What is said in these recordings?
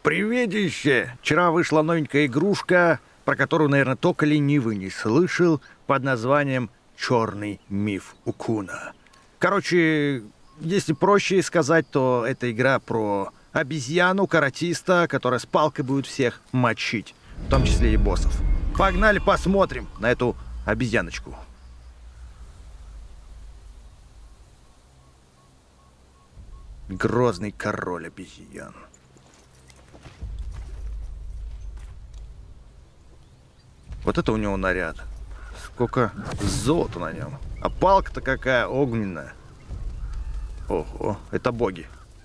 Приведище! Вчера вышла новенькая игрушка, про которую, наверное, только ленивый не слышал, под названием «Черный миф Укуна». Короче, если проще сказать, то это игра про обезьяну-каратиста, которая с палкой будет всех мочить, в том числе и боссов. Погнали посмотрим на эту обезьяночку. Грозный король обезьян. Вот это у него наряд. Сколько золота на нем. А палка-то какая огненная. Ого, это боги.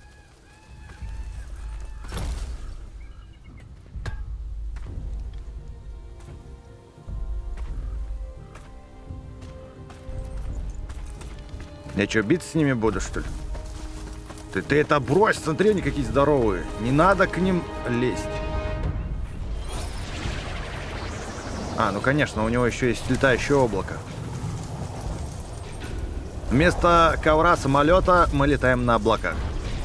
Я что, биться с ними буду, что ли? Ты это брось, смотри, они какие здоровые. Не надо к ним лезть. А, ну конечно, у него еще есть летающее облако. Вместо ковра самолета мы летаем на облаках.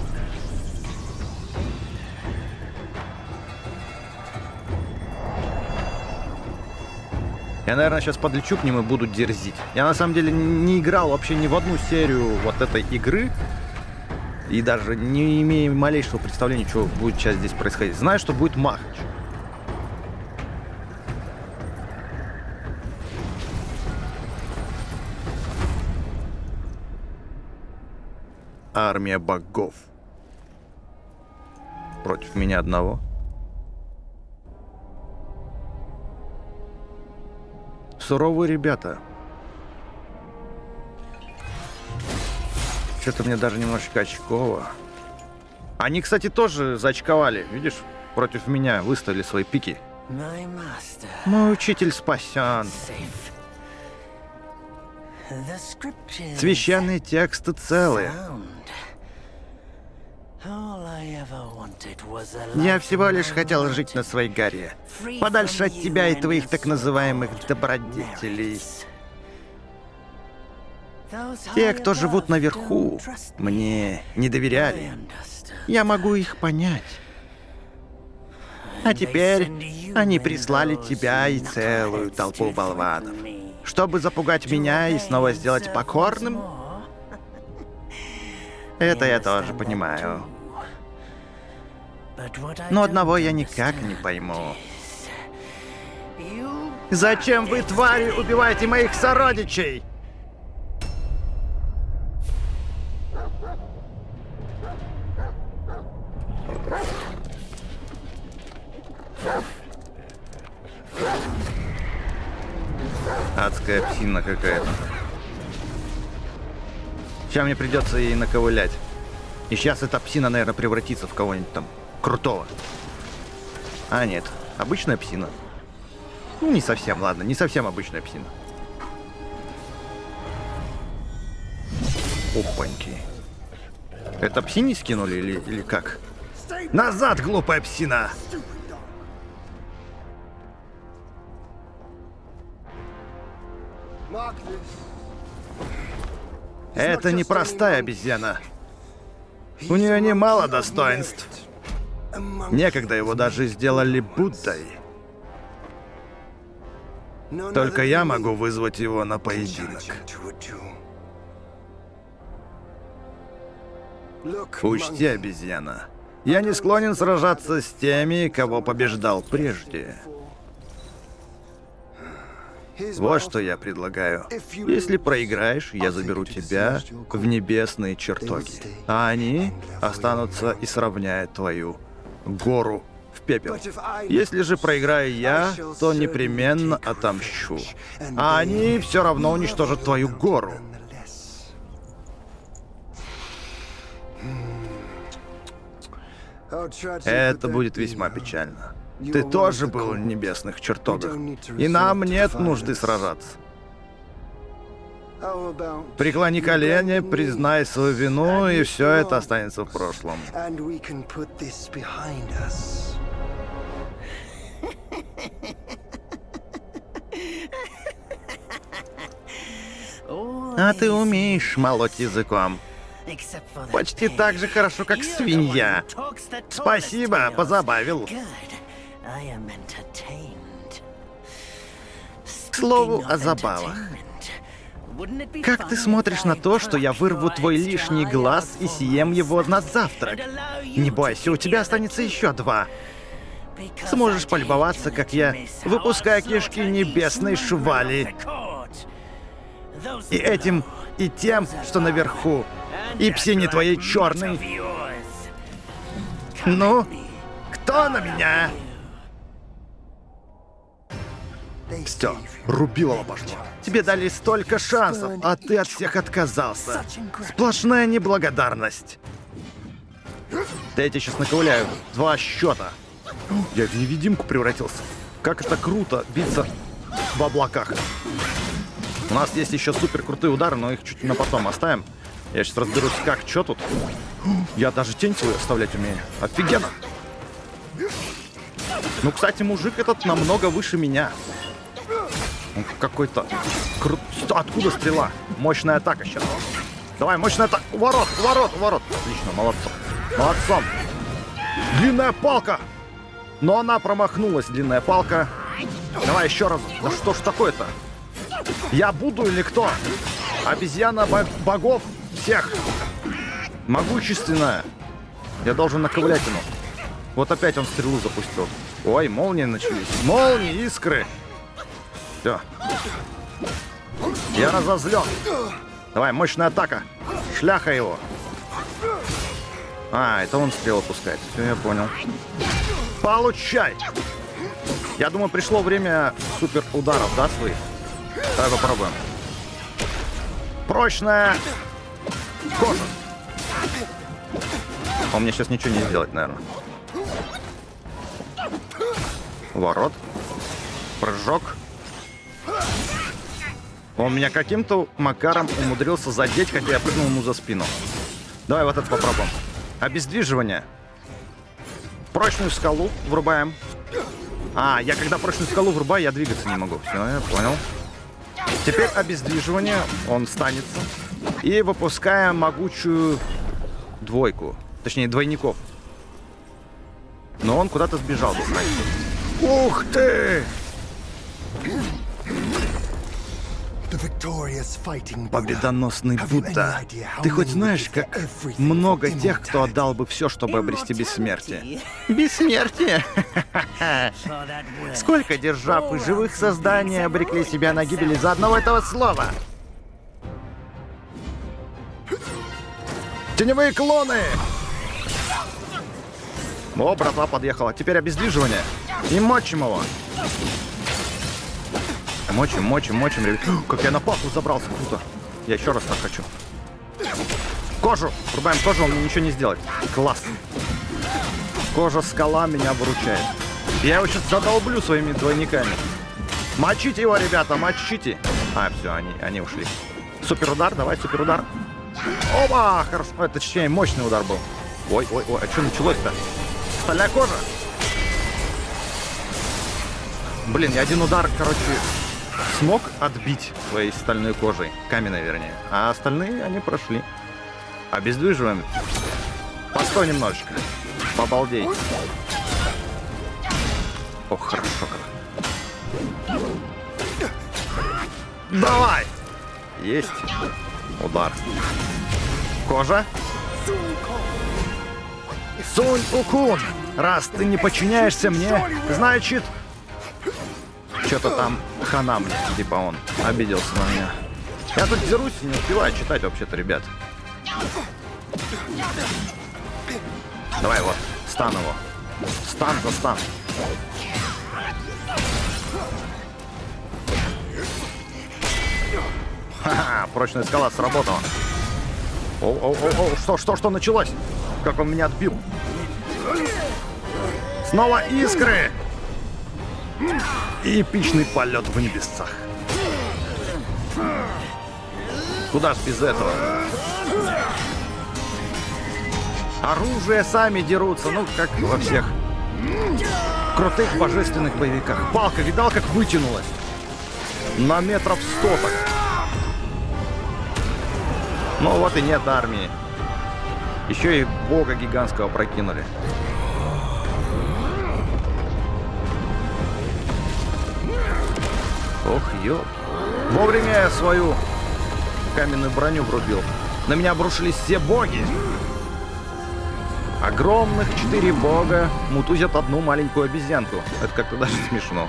Я, наверное, сейчас подлечу к ним и буду дерзить. Я, на самом деле, не играл вообще ни в одну серию вот этой игры. И даже не имею малейшего представления, что будет сейчас здесь происходить. Знаю, что будет махач. Армия богов. Против меня одного. Суровые ребята. Что-то мне даже немножечко очково. Они, кстати, тоже заочковали. Видишь, против меня выставили свои пики. Мой учитель спасен. Священные тексты целые. Я всего лишь хотел жить на своей горе, подальше от тебя и твоих так называемых добродетелей. Те, кто живут наверху, мне не доверяли. Я могу их понять. А теперь они прислали тебя и целую толпу болванов, чтобы запугать меня и снова сделать покорным. Это я тоже понимаю. Но одного я никак не пойму. Зачем вы, твари, убиваете моих сородичей? Адская псина какая-то. Сейчас мне придется ей наковылять. И сейчас эта псина, наверное, превратится в кого-нибудь там крутого. А нет, обычная псина. Ну, не совсем, ладно, не совсем обычная псина. Опаньки. Это псине скинули или как? Назад, глупая псина! Это не простая обезьяна. У нее немало достоинств. Некогда его даже сделали Буддой. Только я могу вызвать его на поединок. Учти, обезьяна, я не склонен сражаться с теми, кого побеждал прежде. Вот что я предлагаю. Если проиграешь, я заберу тебя в небесные чертоги, а они останутся и сравняют твою гору в пепел. Если же проиграю я, то непременно отомщу, а они все равно уничтожат твою гору. Это будет весьма печально. Ты тоже был в небесных чертогах, и нам нет нужды сражаться. Преклони колени, признай свою вину, и все это останется в прошлом. А ты умеешь молоть языком. Почти так же хорошо, как свинья. Спасибо, позабавил. К слову о забавах. Как ты смотришь на то, что я вырву твой лишний глаз и съем его на завтрак? Не бойся, у тебя останется еще 2. Сможешь полюбоваться, как я выпускаю кишки небесной швали. И этим, и тем, что наверху. И псине твоей черной. Ну, кто на меня? Все, рубилово пошло. Тебе дали столько шансов, а ты от всех отказался. Сплошная неблагодарность. Да я тебя сейчас наковыляю. 2 счета. Я в невидимку превратился. Как это круто биться в облаках. У нас есть еще супер крутые удары, но их чуть на потом оставим. Я сейчас разберусь, как, что тут. Я даже тень свою оставлять умею. Офигенно. Ну, кстати, мужик этот намного выше меня. Он какой-то... Откуда стрела? Мощная атака сейчас. Давай, мощная атака. Ворот, ворот, ворот. Отлично, молодцом. Молодцом. Длинная палка. Но она промахнулась, длинная палка. Давай еще раз. Да что ж такое-то? Я буду или кто? Обезьяна богов всех. Могущественная. Я должен наковылять ему. Вот опять он стрелу запустил. Ой, молнии начались. Молнии, искры. Все. Я разозлен. Давай, мощная атака. Шляха его. А, это он стрелу пускает. Все, я понял. Получай! Я думаю, пришло время супер ударов, да, своих? Давай попробуем. Прочная кожа. Он мне сейчас ничего не сделает, наверное. Ворот. Прыжок. Он меня каким-то макаром умудрился задеть, хотя я прыгнул ему за спину. Давай вот это попробуем. Обездвиживание. Прочную скалу врубаем. А, я когда прочную скалу врубаю, я двигаться не могу. Все, я понял. Теперь обездвиживание. Он встанется. И выпускаем могучую 2. Точнее, двойников. Но он куда-то сбежал. Ух ты! Победоносный Будда. Ты хоть знаешь, как много тех, кто отдал бы все, чтобы обрести бессмертие? Бессмертие? Сколько держав и живых созданий обрекли себя на гибель из-за одного этого слова? Теневые клоны! О, братва подъехала. Теперь обездвиживание. И мочим его. Мочим, мочим, мочим, ребят. Как я на палку забрался, круто. Я еще раз так хочу. Кожу! Врубаем кожу, он мне ничего не сделает. Класс. Кожа-скала меня выручает. Я его сейчас задолблю своими двойниками. Мочите его, ребята, мочите. А, все, они ушли. Супер удар, давай, супер удар. Оба! Хорошо. Это, точнее, мощный удар был. Ой, ой, ой, а что началось-то? Стальная кожа. Блин, я один удар, короче, смог отбить своей стальной кожей. Каменной, вернее. А остальные, они прошли. Обездвиживаем. Постой немножечко. Побалдей. Ох, хорошо как. Давай! Есть. Удар. Кожа. Сунь-Укун! Раз ты не подчиняешься мне, значит... Что-то там хана мне, типа он обиделся на меня. Я тут дерусь и не успеваю читать вообще-то, ребят. Давай вот, стан его. Стан за стан. Ха-ха, прочная скала сработала. Оу, что началось? Как он меня отбил? Снова искры! И эпичный полет в небесах. Куда ж без этого? Оружие сами дерутся, ну, как во всех крутых божественных боевиках. Палка, видал, как вытянулась? На метров 100 так. Ну вот и нет армии. Еще и бога гигантского прокинули. Ох, ёлки. Вовремя я свою каменную броню врубил. На меня обрушились все боги. Огромных 4 бога мутузят одну маленькую обезьянку. Это как-то даже смешно.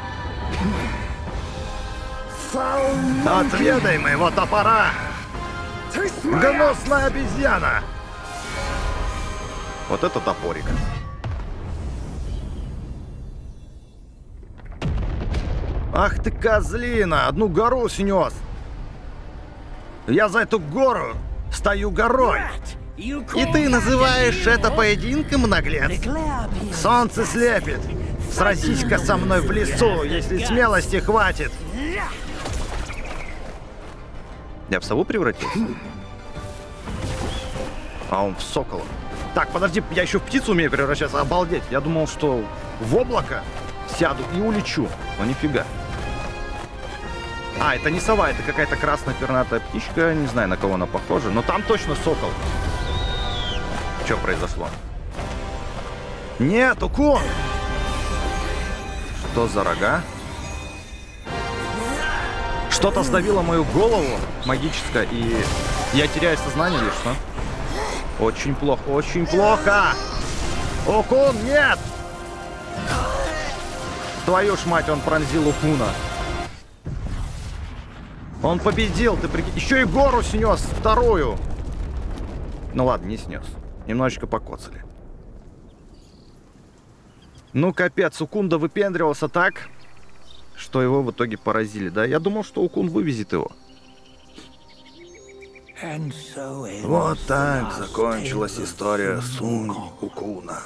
Отведай моего топора! Гнусная обезьяна! Вот это топорик. Ах ты козлина! Одну гору снес! Я за эту гору стою горой! И ты называешь это поединком, наглец? Солнце слепит! Сразись-ка со мной в лесу, если смелости хватит! Я в сову превратился? А он в сокола. Так, подожди, я еще в птицу умею превращаться, обалдеть. Я думал, что в облако сяду и улечу, но нифига. А, это не сова, это какая-то красная-пернатая птичка, не знаю, на кого она похожа, но там точно сокол. Что произошло? Нет, Укун! Что за рога? Что-то сдавило мою голову магическое, и я теряю сознание или что? Очень плохо, очень плохо! Укун, нет! Твою ж мать, он пронзил Укуна. Он победил, ты прикинь. Еще и гору снес, вторую. Ну ладно, не снес. Немножечко покоцали. Ну капец, Укун выпендривался так, что его в итоге поразили, да? Я думал, что Укун вывезет его. Вот так закончилась история Сунь Укуна.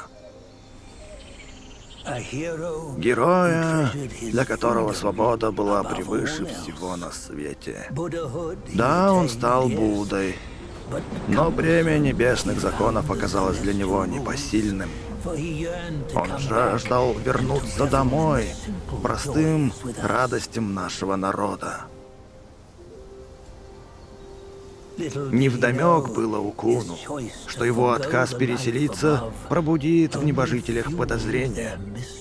Героя, для которого свобода была превыше всего на свете. Да, он стал Буддой, но бремя небесных законов оказалось для него непосильным. Он жаждал вернуться домой, к простым радостям нашего народа. Невдомек было Укуну, что его отказ переселиться пробудит в небожителях подозрения.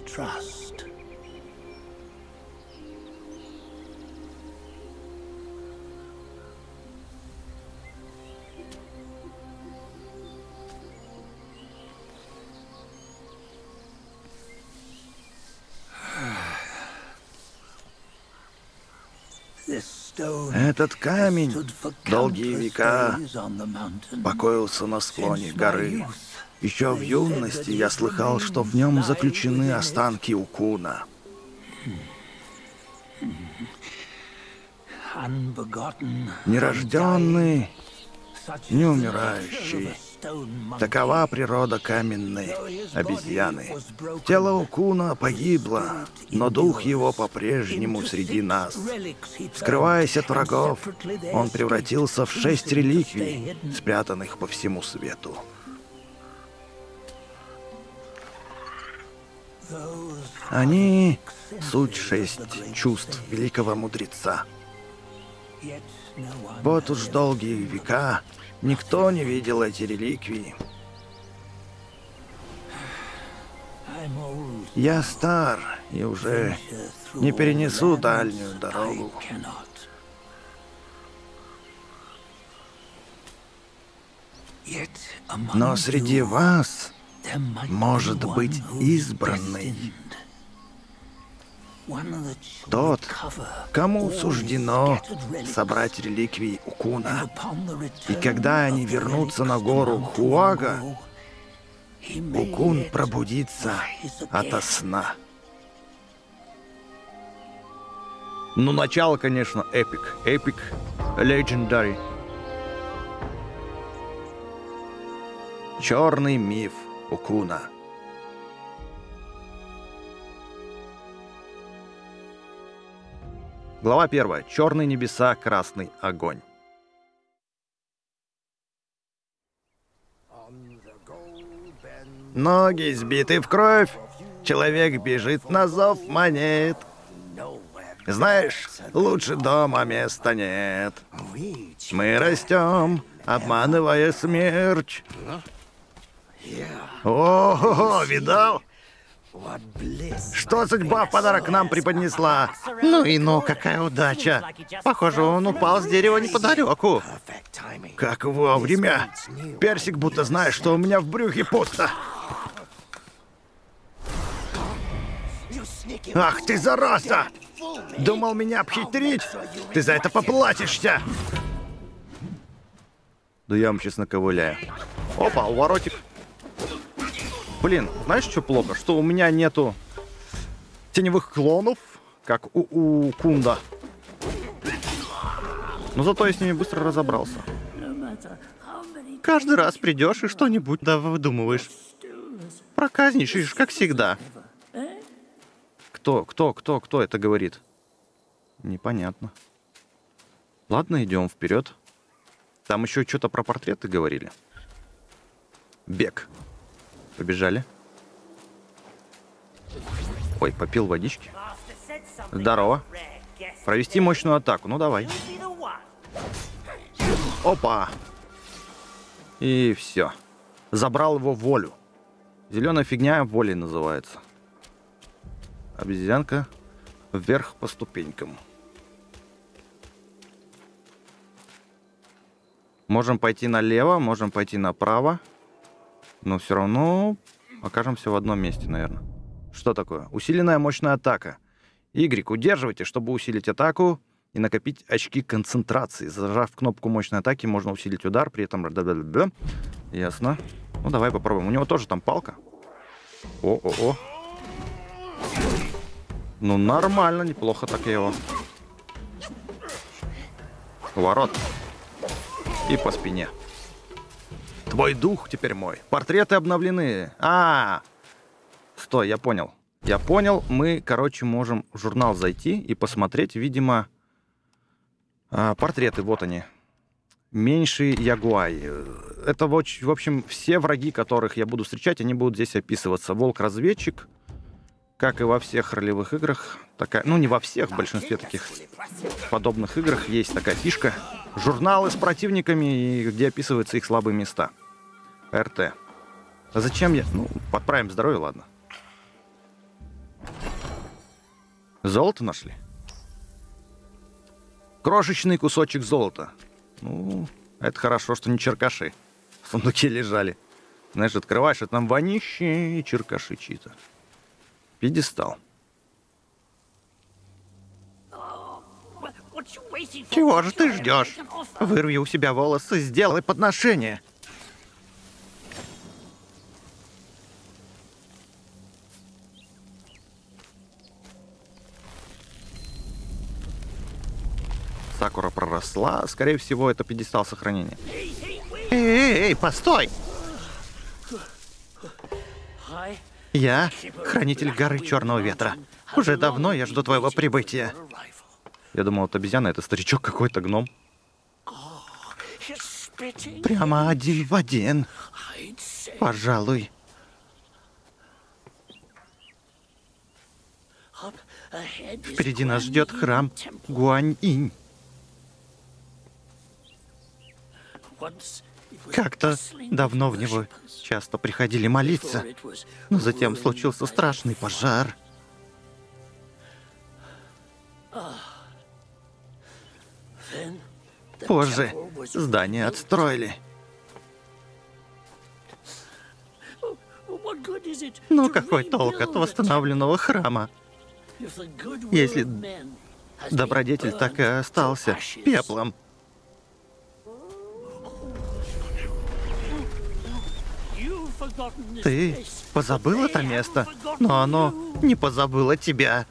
Этот камень долгие века покоился на склоне горы. Еще в юности я слыхал, что в нем заключены останки Укуна. Нерожденный, неумирающий. Такова природа каменной обезьяны. Тело Укуна погибло, но дух его по-прежнему среди нас. Скрываясь от врагов, он превратился в 6 реликвий, спрятанных по всему свету. Они — суть 6 чувств великого мудреца. Вот уж долгие века никто не видел эти реликвии. Я стар и уже не перенесу дальнюю дорогу. Но среди вас может быть избранный. Тот, кому суждено собрать реликвии Укуна. И когда они вернутся на гору Хуага, Укун пробудится ото сна. Ну, начало, конечно, эпик. Эпик, legendary. Черный миф Укуна. Глава 1. Черные небеса, красный огонь. Ноги сбиты в кровь, человек бежит на зов монет. Знаешь, лучше дома места нет. Мы растем, обманывая смерть. О, видал? Что судьба в подарок нам преподнесла? Ну и ну, какая удача. Похоже, он упал с дерева неподалеку. Как вовремя. Персик будто знает, что у меня в брюхе пусто. Ах ты, зараза! Думал меня обхитрить? Ты за это поплатишься! Да я вам сейчас наковыляю. Опа, уворотик. Блин, знаешь, что плохо? Что у меня нету теневых клонов, как у Кунда. Но зато я с ними быстро разобрался. Каждый раз придешь и что-нибудь да выдумываешь. Проказничаешь, как всегда. Кто это говорит? Непонятно. Ладно, идем вперед. Там еще что-то про портреты говорили. Бег. Побежали. Ой, попил водички. Здорово. Провести мощную атаку. Ну, давай. Опа. И все. Забрал его волю. Зеленая фигня волей называется. Обезьянка вверх по ступенькам. Можем пойти налево, можем пойти направо. Но все равно окажемся в одном месте, наверное. Что такое? Усиленная мощная атака. Y удерживайте, чтобы усилить атаку и накопить очки концентрации. Зажав кнопку мощной атаки, можно усилить удар, при этом... Ясно. Ну, давай попробуем. У него тоже там палка. О-о-о. Ну, нормально, неплохо так я его. Ворот. И по спине. Твой дух теперь мой. Портреты обновлены. Стой, я понял. Я понял. Мы, короче, можем в журнал зайти и посмотреть, видимо, портреты. Вот они. Меньший Ягуай. Это, в общем, все враги, которых я буду встречать, они будут здесь описываться. Волк-разведчик. Как и во всех ролевых играх. Такая, ну, не во всех, в большинстве таких подобных играх есть такая фишка. Журналы с противниками, где описываются их слабые места. РТ. А зачем я... Ну, подправим здоровье, ладно. Золото нашли? Крошечный кусочек золота. Ну, это хорошо, что не черкаши. В сундуке лежали. Знаешь, открываешь, а там вонище и черкаши чьи-то. Пьедестал. Чего же ты ждешь? Вырви у себя волосы, сделай подношение. Сакура проросла. Скорее всего, это пьедестал сохранения. Эй, постой! Я хранитель горы Черного Ветра. Уже давно я жду твоего прибытия. Я думал, это обезьяна, это старичок какой-то, гном. Прямо один в один. Пожалуй. Впереди нас ждет храм Гуань-инь. Как-то давно в него часто приходили молиться, но затем случился страшный пожар. Позже здание отстроили. Но какой толк от восстановленного храма, если добродетель так и остался пеплом? Ты позабыл это место, но оно не позабыло тебя.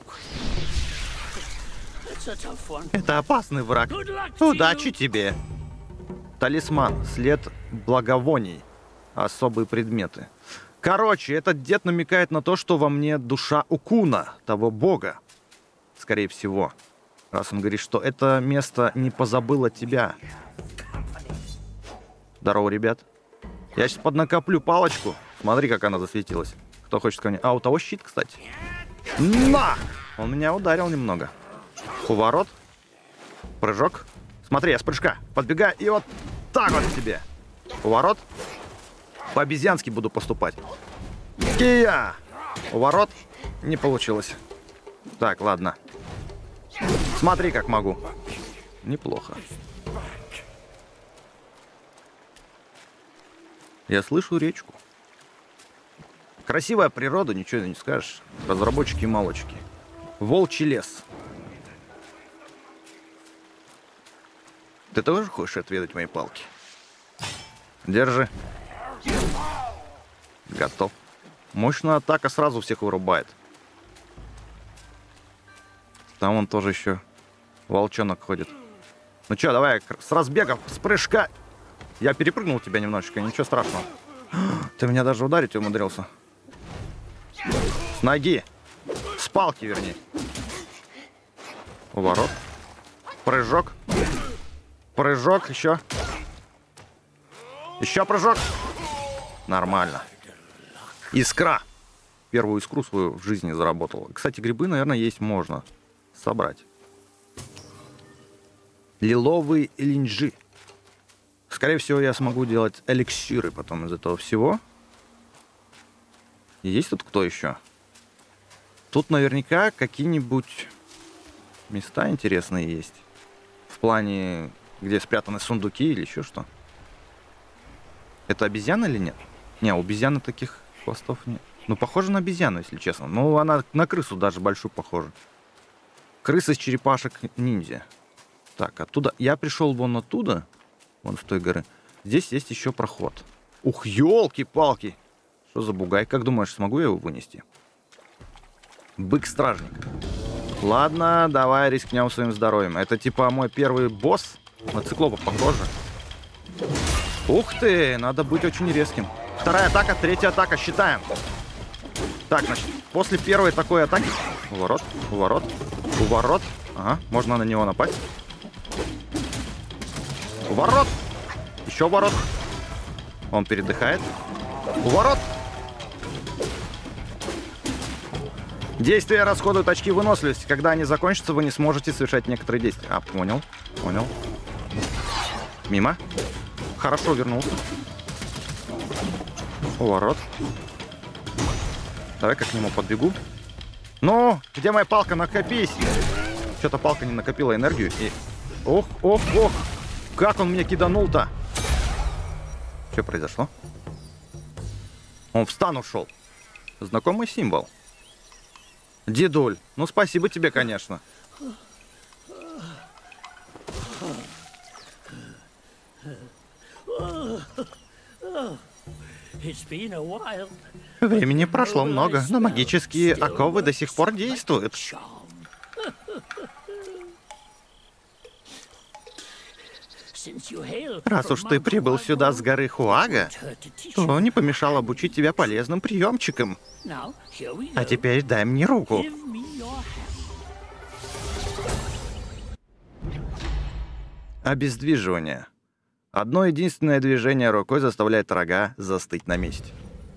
Это опасный враг. Удачи тебе. Талисман, след благовоний. Особые предметы. Короче, этот дед намекает на то, что во мне душа Укуна, того бога. Скорее всего. Раз он говорит, что это место не позабыло тебя. Здорово, ребят. Я сейчас поднакоплю палочку. Смотри, как она засветилась. Кто хочет ко мне? А у того щит, кстати. На! Он меня ударил немного. Поворот. Прыжок. Смотри, я с прыжка подбегаю и вот так вот тебе. Поворот. По-обезьянски буду поступать. Кия! Уворот. Не получилось. Так, ладно. Смотри, как могу. Неплохо. Я слышу речку. Красивая природа, ничего не скажешь. Разработчики-молочки. Волчий лес. Ты тоже хочешь отведать мои палки? Держи. Готов. Мощная атака сразу всех вырубает. Там он тоже еще волчонок ходит. Ну что, давай с разбега, с прыжка. Я перепрыгнул тебя немножечко, ничего страшного. Ты меня даже ударить умудрился. С ноги. С палки, вернее. Уворот. Прыжок. Прыжок, еще. Еще прыжок. Нормально. Искра. Первую искру свою в жизни заработал. Кстати, грибы, наверное, есть можно собрать. Лиловые линджи. Скорее всего, я смогу делать эликсиры потом из этого всего. Есть тут кто еще? Тут наверняка какие-нибудь места интересные есть. В плане, где спрятаны сундуки или еще что. Это обезьяна или нет? Не, у обезьяны таких хвостов нет. Ну, похоже на обезьяну, если честно. Ну, она на крысу даже большую похожа. Крыса из черепашек ниндзя. Так, оттуда... Я пришел вон оттуда, вон с той горы. Здесь есть еще проход. Ух, елки-палки! Что за бугай? Как думаешь, смогу я его вынести? Бык-стражник. Ладно, давай рискнем своим здоровьем. Это типа мой первый босс. На циклопа похоже. Ух ты, надо быть очень резким. Вторая атака, третья атака, считаем. Так, значит, после первой такой атаки... Уворот, уворот, уворот. Ага, можно на него напасть. Уворот. Еще уворот. Он передыхает. Уворот. Действия расходуют очки выносливости. Когда они закончатся, вы не сможете совершать некоторые действия. А, понял, понял. Мимо. Хорошо вернулся. Уворот. Давай-ка к нему подбегу. Ну, где моя палка? Накопись. Что-то палка не накопила энергию. И... Ох, ох, ох. Как он мне киданул-то? Что произошло? Он в стан ушел. Знакомый символ. Дедуль, ну спасибо тебе, конечно. Времени прошло много, но магические оковы до сих пор действуют. Раз уж ты прибыл сюда с горы Хуага, то не помешало обучить тебя полезным приемчикам. А теперь дай мне руку. Обездвиживание. Одно единственное движение рукой заставляет врага застыть на месте.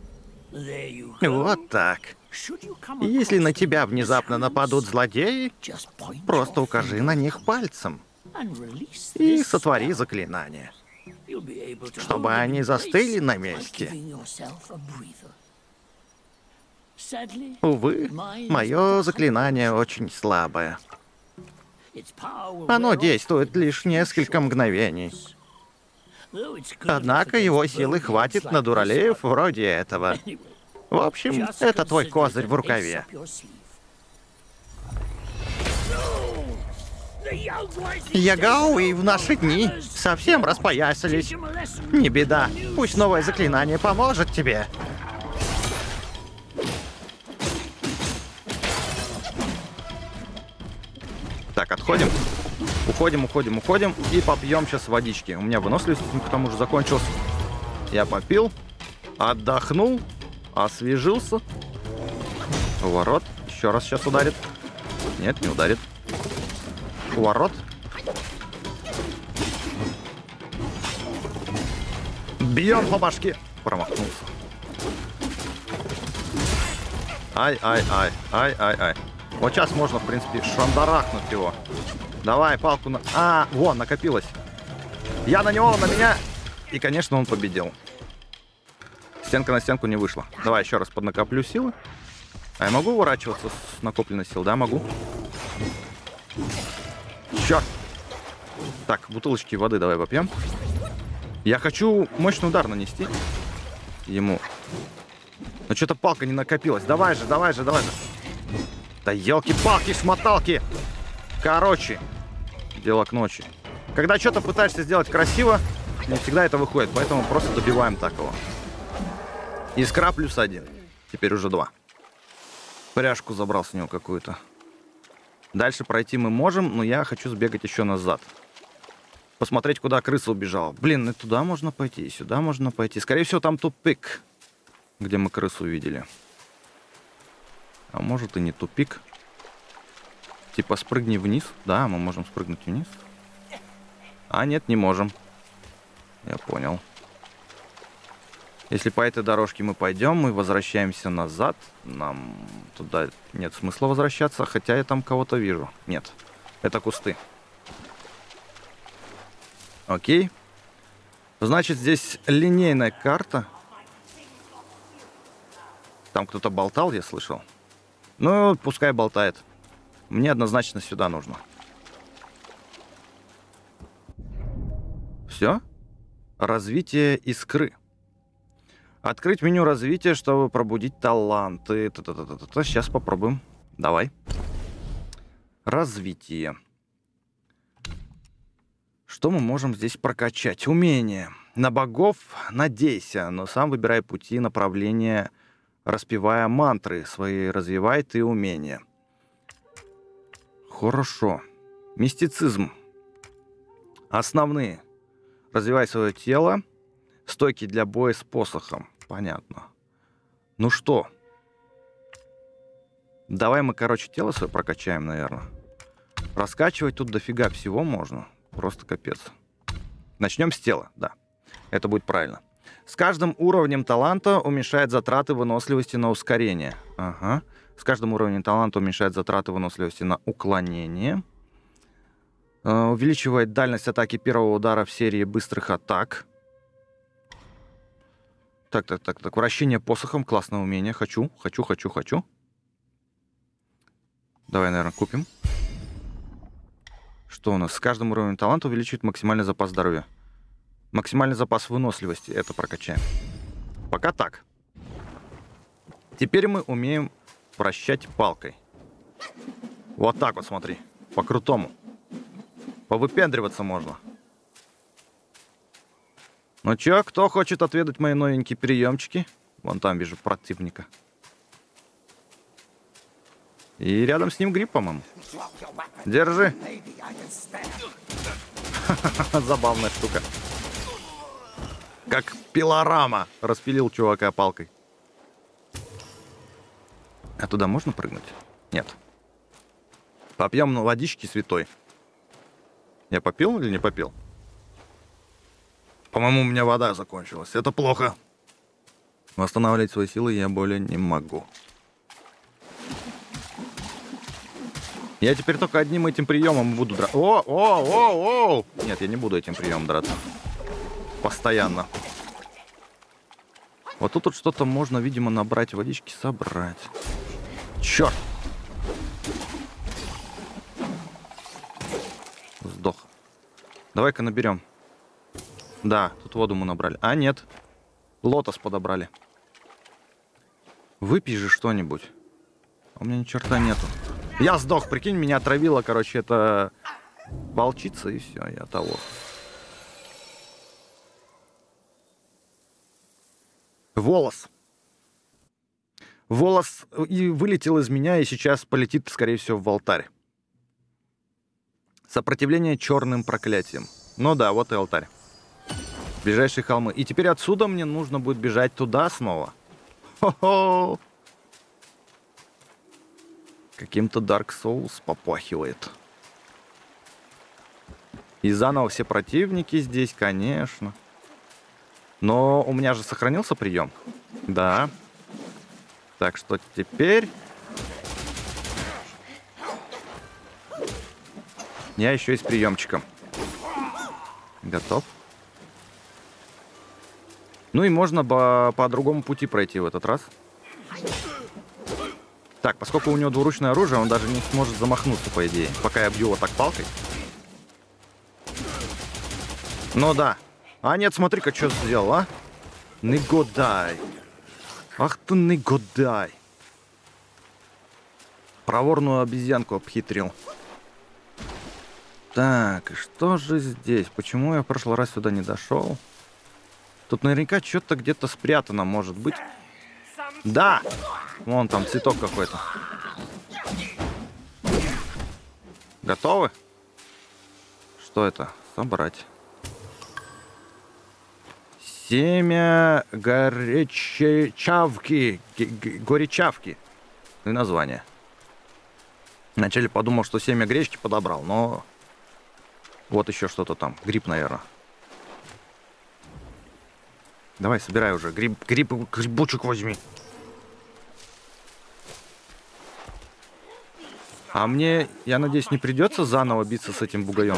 Вот так. Если на тебя внезапно нападут злодеи, просто укажи на них пальцем и сотвори заклинание, чтобы они застыли на месте. Увы, мое заклинание очень слабое. Оно действует лишь несколько мгновений. Однако его силы хватит на дуралеев вроде этого. В общем, это твой козырь в рукаве. Ягауи в наши дни совсем распоясались. Не беда, пусть новое заклинание поможет тебе. Так, отходим. Уходим, уходим, уходим. И попьем сейчас водички. У меня выносливость к тому же закончилась. Я попил, отдохнул, освежился. Уворот. Еще раз сейчас ударит. Нет, не ударит. Уворот. Бьем по башке. Промахнулся. Ай-ай-ай. Ай-ай-ай. Вот сейчас можно, в принципе, шандарахнуть его. Давай, палку на... А, вон, накопилось. Я на него, он на меня. И, конечно, он победил. Стенка на стенку не вышла. Давай еще раз поднакоплю силы. А я могу уворачиваться с накопленной сил? Да, могу. Черт! Так, бутылочки воды давай попьем. Я хочу мощный удар нанести ему. Но что-то палка не накопилась. Давай же, давай же, давай же. Да елки-палки, шмоталки. Короче, дело к ночи. Когда что-то пытаешься сделать красиво, не всегда это выходит. Поэтому просто добиваем так его. Искра +1. Теперь уже 2. Пряжку забрал с него какую-то. Дальше пройти мы можем, но я хочу сбегать еще назад. Посмотреть, куда крыса убежала. Блин, и туда можно пойти, и сюда можно пойти. Скорее всего, там тупик, где мы крысу видели. А может и не тупик. Типа спрыгни вниз. Да, мы можем спрыгнуть вниз. А нет, не можем. Я понял. Если по этой дорожке мы пойдем, мы возвращаемся назад. Нам туда нет смысла возвращаться, хотя я там кого-то вижу. Нет, это кусты. Окей. Значит, здесь линейная карта. Там кто-то болтал, я слышал. Ну, пускай болтает. Мне однозначно сюда нужно. Все? Развитие искры. Открыть меню развития, чтобы пробудить таланты. Сейчас попробуем. Давай. Развитие. Что мы можем здесь прокачать? Умение. На богов надейся, но сам выбирай пути направления, распевая мантры свои, развивай ты умения. Хорошо. Мистицизм. Основные. Развивай свое тело. Стойки для боя с посохом. Понятно. Ну что? Давай мы, короче, тело свое прокачаем, наверное. Раскачивать тут дофига всего можно. Просто капец. Начнем с тела, да. Это будет правильно. С каждым уровнем таланта уменьшает затраты выносливости на ускорение. Ага. С каждым уровнем таланта уменьшает затраты выносливости на уклонение. Увеличивает дальность атаки первого удара в серии быстрых атак. Так. Вращение посохом. Классное умение. Хочу. Давай, наверное, купим. Что у нас? С каждым уровнем таланта увеличивает максимальный запас здоровья. Максимальный запас выносливости. Это прокачаем. Пока так. Теперь мы умеем вращать палкой. Вот так вот, смотри. По-крутому. Повыпендриваться можно. Ну чё, кто хочет отведать мои новенькие приемчики? Вон там вижу противника. И рядом с ним гриб, по-моему. Держи. Забавная штука. Как пилорама. Распилил чувака палкой. А туда можно прыгнуть? Нет. Попьем на водички святой. Я попил или не попил? По-моему, у меня вода закончилась. Это плохо. Восстанавливать свои силы я более не могу. Я теперь только одним этим приемом буду драться. О! Нет, я не буду этим приемом драться. Постоянно. Вот тут вот что-то можно, видимо, набрать водички, собрать. Черт! Сдох. Давай-ка наберем. Да, тут воду мы набрали. А, нет. Лотос подобрали. Выпей же что-нибудь. У меня ни черта нету. Я сдох, прикинь, меня отравила, короче, это волчица, и все, я того. Волос. Волос и вылетел из меня, и сейчас полетит, скорее всего, в алтарь. Сопротивление черным проклятиям. Ну да, вот и алтарь. Ближайшие холмы. И теперь отсюда мне нужно будет бежать туда снова. Хо-хо! Каким-то Dark Souls попахивает. И заново все противники здесь, конечно. Но у меня же сохранился прием. Да. Так что теперь... Я еще и с приемчиком. Готов. Ну и можно по другому пути пройти в этот раз. Так, поскольку у него двуручное оружие, он даже не сможет замахнуться, по идее. Пока я бью вот так палкой. Ну да. А нет, смотри-ка, что сделал, а? Негодай. Ах ты негодай. Проворную обезьянку обхитрил. Так, и что же здесь? Почему я в прошлый раз сюда не дошел? Тут наверняка что-то где-то спрятано, может быть. Да! Вон там цветок какой-то. Готовы? Что это? Собрать. Семя горячавки. Горячавки. И название. Вначале подумал, что семя гречки подобрал, но... Вот еще что-то там. Гриб, наверное. Давай, собирай уже. Грибочек возьми. А мне, я надеюсь, не придется заново биться с этим бугаем.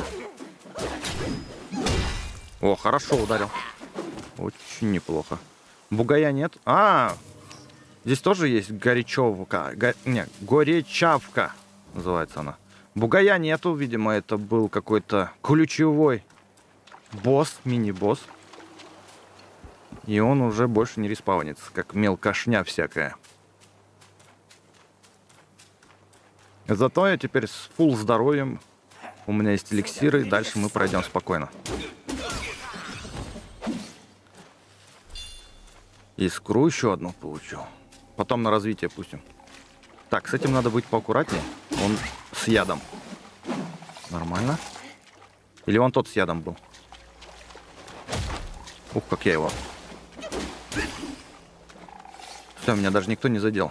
О, хорошо ударил. Очень неплохо. Бугая нет. А, здесь тоже есть горячевка. Не, горячавка называется она. Бугая нету, видимо, это был какой-то ключевой босс, мини-босс. И он уже больше не респаунится, как мелкошня всякая. Зато я теперь с фулл здоровьем. У меня есть эликсиры, и дальше мы пройдем спокойно. Искру еще одну получу. Потом на развитие пустим. Так, с этим надо быть поаккуратнее. Он с ядом. Нормально. Или он тот с ядом был? Ух, как я его. Все, меня даже никто не задел.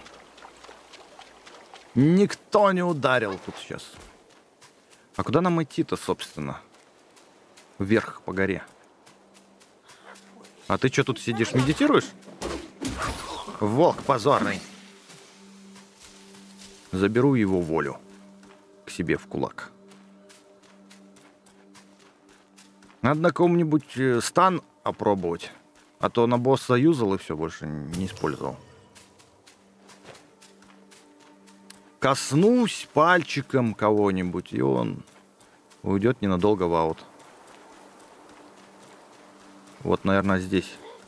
Никто не ударил тут сейчас. А куда нам идти-то, собственно? Вверх по горе. А ты что тут сидишь, медитируешь? Волк позорный. Заберу его волю к себе в кулак. Надо на ком-нибудь стан опробовать. А то на босса юзал и все, больше не использовал. Коснусь пальчиком кого-нибудь, и он уйдет ненадолго в аут. Вот, наверное, здесь.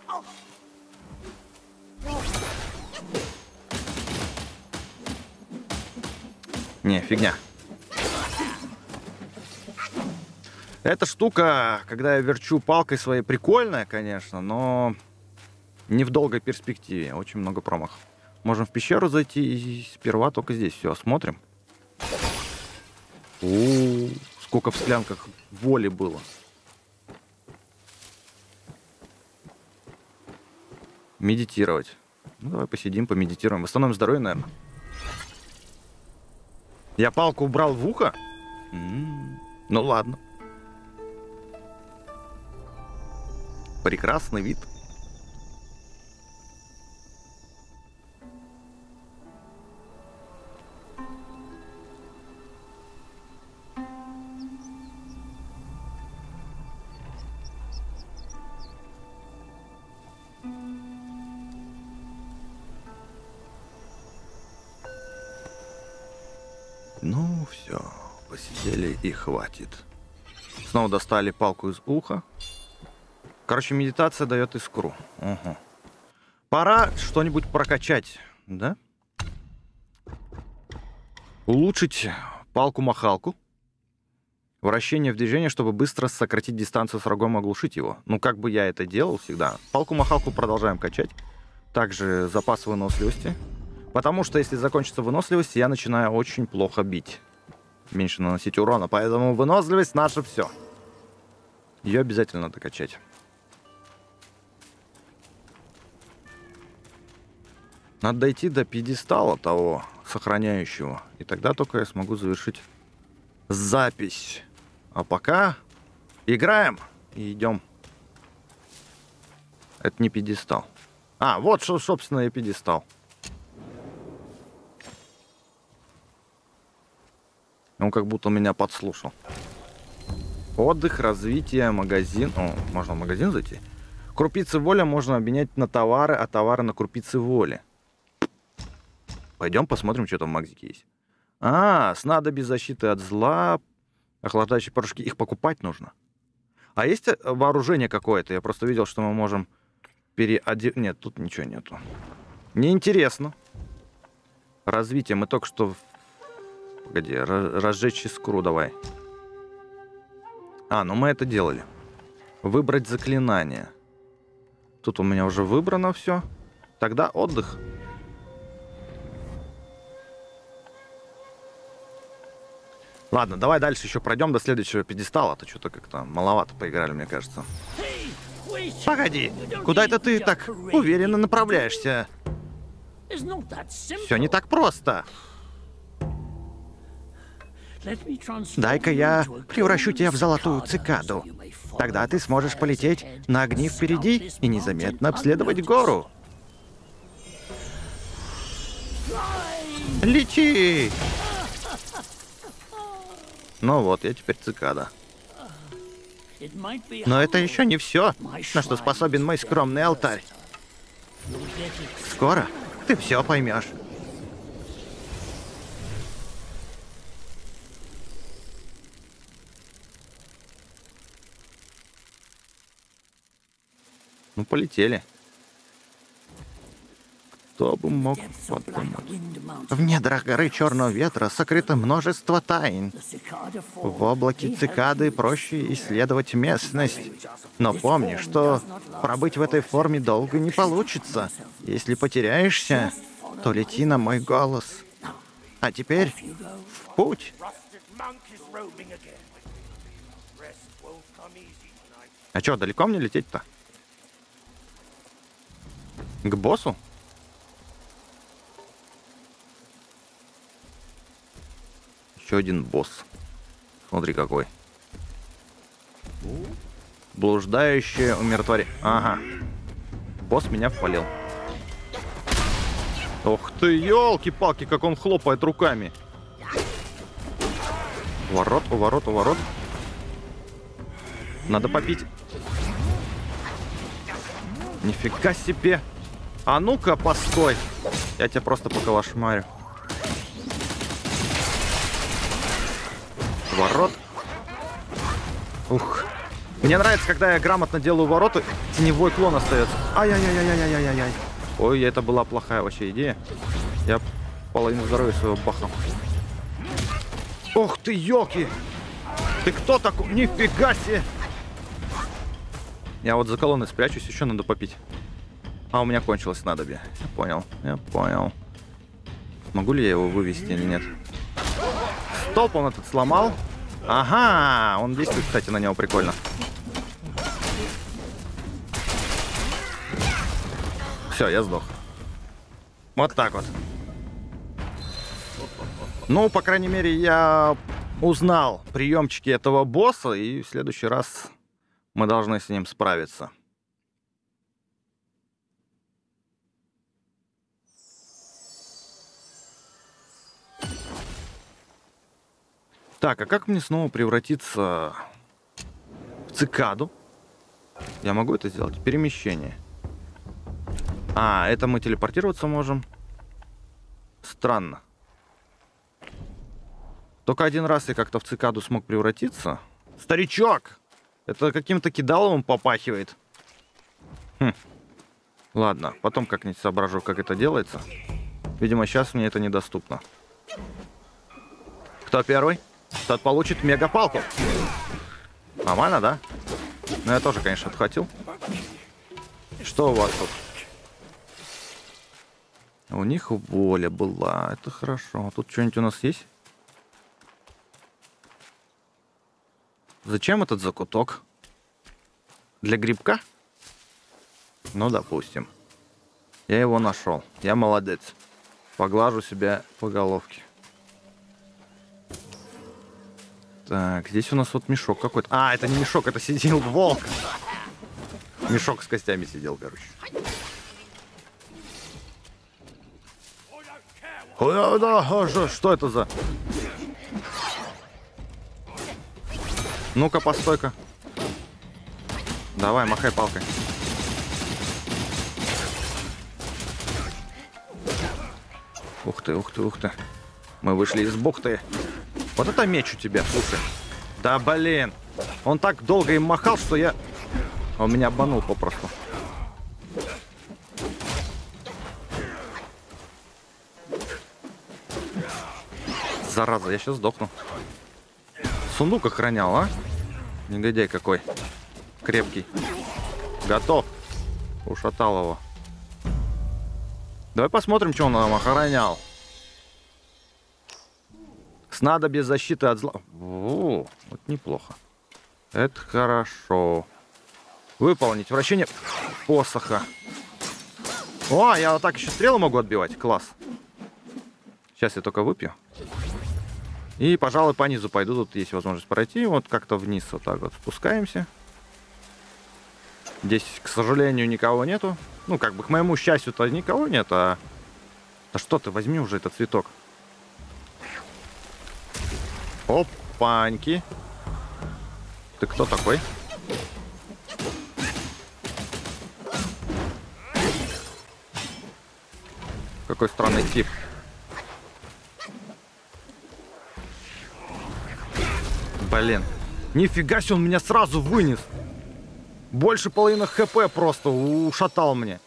Не, фигня. Эта штука, когда я верчу палкой своей, прикольная, конечно, но не в долгой перспективе. Очень много промахов. Можем в пещеру зайти и сперва только здесь все осмотрим. Сколько в склянках воли было. Медитировать. Ну, давай посидим, помедитируем. Восстановим здоровье, наверное. Я палку убрал в ухо? Ну ладно. Прекрасный вид. Ну, все, посидели и хватит. Снова достали палку из уха. Короче, медитация дает искру. Угу. Пора что-нибудь прокачать, да? Улучшить палку-махалку. Вращение в движении, чтобы быстро сократить дистанцию с врагом и оглушить его. Ну, как бы я это делал всегда. Палку-махалку продолжаем качать. Также запас выносливости. Потому что если закончится выносливость, я начинаю очень плохо бить. Меньше наносить урона. Поэтому выносливость наше все. Ее обязательно надо качать. Надо дойти до пьедестала того, сохраняющего. И тогда только я смогу завершить запись. А пока играем и идем. Это не пьедестал. А, вот, собственно, и пьедестал. Он как будто меня подслушал. Отдых, развитие, магазин. О, можно в магазин зайти? Крупицы воли можно обменять на товары, а товары на крупицы воли. Пойдем посмотрим, что там в Магзике есть. Снадобья защиты от зла, охлаждающие порошки. Их покупать нужно. А есть вооружение какое-то? Я просто видел, что мы можем переодеть... Нет, тут ничего нету. Неинтересно. Развитие. Мы только что... Погоди, разжечь искру давай. Ну мы это делали. Выбрать заклинание. Тут у меня уже выбрано все. Тогда отдых. Ладно, давай дальше еще пройдем до следующего пьедестала. А то что-то как-то маловато поиграли, мне кажется. Погоди, куда это ты так уверенно направляешься? Все не так просто. Дай-ка я превращу тебя в золотую цикаду. Тогда ты сможешь полететь на огни впереди и незаметно обследовать гору. Лети! Ну вот, я теперь цикада. Но это еще не все, на что способен мой скромный алтарь. Скоро ты все поймешь. Ну, полетели. Кто бы мог подумать? В недрах горы Черного Ветра сокрыто множество тайн. В облаке цикады проще исследовать местность. Но помни, что пробыть в этой форме долго не получится. Если потеряешься, то лети на мой голос. А теперь в путь. А что, далеко мне лететь-то? К боссу? Еще один босс. Смотри какой. Блуждающее умиротворение. Ага. Босс меня впалил. Ох ты, елки-палки, как он хлопает руками. Уворот, уворот, уворот. Надо попить. Нифига себе. А ну-ка, постой. Я тебя просто поколошмарю. Ворот. Ух. Мне нравится, когда я грамотно делаю ворота, теневой клон остается. Ай-яй-яй-яй-яй-яй-яй. Ой, это была плохая вообще идея. Я половину здоровья своего бахал. Ох ты, елки! Ты кто такой? Нифига себе! Я вот за колонной спрячусь, еще надо попить. У меня кончилось снадобье. Я понял, я понял. Могу ли я его вывести или нет? Стоп, он этот сломал. Ага, он действует, кстати, на него прикольно. Все, я сдох. Вот так вот. Ну, по крайней мере, я узнал приемчики этого босса, и в следующий раз мы должны с ним справиться. Так, а как мне снова превратиться в цикаду? Я могу это сделать? Перемещение. Это мы телепортироваться можем. Странно. Только один раз я как-то в цикаду смог превратиться. Старичок! Это каким-то кидаловым попахивает. Ладно, потом как-нибудь соображу, как это делается. Видимо, сейчас мне это недоступно. Кто первый? Тот получит мегапалку. Нормально, да? Ну, я тоже, конечно, отхватил. Что у вас тут? У них воля была. Это хорошо. Тут что-нибудь у нас есть? Зачем этот закуток? Для грибка? Ну, допустим. Я его нашел. Я молодец. Поглажу себя по головке. Так, здесь у нас вот мешок какой-то. Это не мешок, это сидел волк. Мешок с костями сидел, короче. Что это за... Ну-ка, постой-ка. Давай, махай палкой. Ух ты, ух ты, ух ты. Мы вышли из бухты. Вот это меч у тебя, слушай. Да блин. Он так долго им махал, что я... Он меня обманул попросту. Зараза, я сейчас сдохну. Сундук охранял, а? Негодяй какой. Крепкий. Готов. Ушатал его. Давай посмотрим, что он нам охранял. Снадобье защиты от зла. О, вот неплохо. Это хорошо. Выполнить вращение посоха. О, я вот так еще стрелы могу отбивать. Класс. Сейчас я только выпью. И, пожалуй, по низу пойду. Тут есть возможность пройти. Вот как-то вниз вот так вот спускаемся. Здесь, к сожалению, никого нету. Ну, как бы, к моему счастью-то никого нет, а... Да что ты, возьми уже этот цветок. Опаньки. Ты кто такой? Какой странный тип. Блин. Нифига себе, он меня сразу вынес. Больше половины хп просто ушатал мне.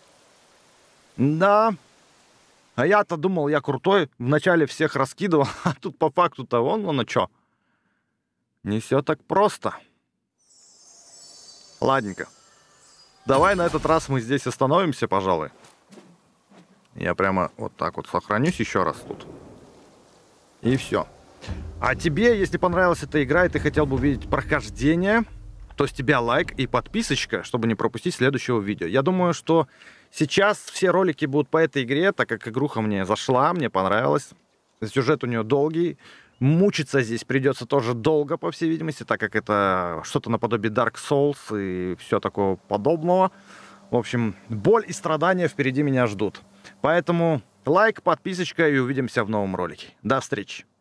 Да. А я-то думал, я крутой. Вначале всех раскидывал, а тут по факту-то вон оно что. Не все так просто. Ладненько. Давай на этот раз мы здесь остановимся, пожалуй. Я прямо вот так вот сохранюсь еще раз тут. И все. А тебе, если понравилась эта игра и ты хотел бы увидеть прохождение, то с тебя лайк и подписочка, чтобы не пропустить следующего видео. Я думаю, что сейчас все ролики будут по этой игре, так как игруха мне зашла, мне понравилась. Сюжет у нее долгий. Мучиться здесь придется тоже долго, по всей видимости, так как это что-то наподобие Dark Souls и все такого подобного. В общем, боль и страдания впереди меня ждут. Поэтому лайк, подписочка и увидимся в новом ролике. До встречи!